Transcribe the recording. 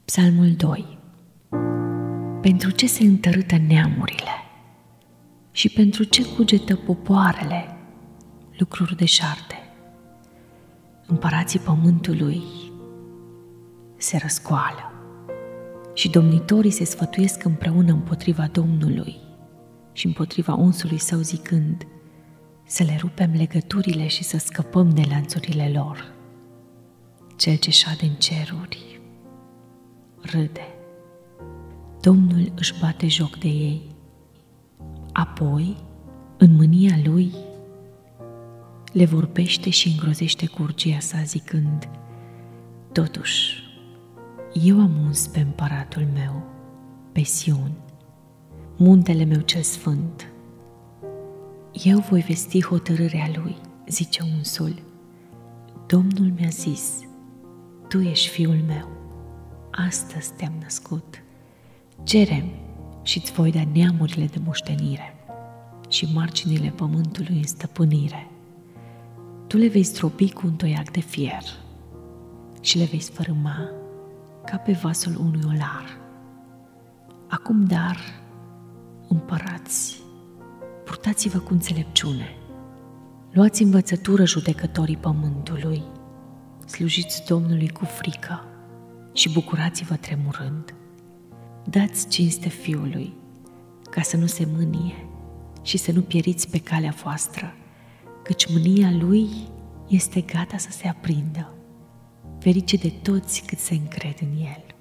Psalmul 2. Pentru ce se întărâtă neamurile și pentru ce cugetă popoarele lucruri deșarte? Împărații pământului se răscoală și domnitorii se sfătuiesc împreună împotriva Domnului și împotriva unsului său, zicând: să le rupem legăturile și să scăpăm de lanțurile lor. Cel ce șade în ceruri râde. Domnul își bate joc de ei. Apoi, în mânia lui, le vorbește și îngrozește cu urgia sa, zicând: totuși, eu am uns pe împăratul meu, pe Sion, muntele meu cel sfânt. Eu voi vesti hotărârea lui, zice unsul. Domnul mi-a zis: tu ești fiul meu, astăzi te-am născut. Cere-mi și-ți voi da neamurile de moștenire și marginile pământului în stăpânire. Tu le vei stropi cu un toiac de fier și le vei sfărâma ca pe vasul unui olar. Acum, dar, împărați, purtați-vă cu înțelepciune, luați învățătură, judecătorii pământului, slujiți Domnului cu frică și bucurați-vă tremurând. Dați cinste Fiului, ca să nu se mânie și să nu pieriți pe calea voastră, căci mânia Lui este gata să se aprindă. Ferice de toți cât se încred în El.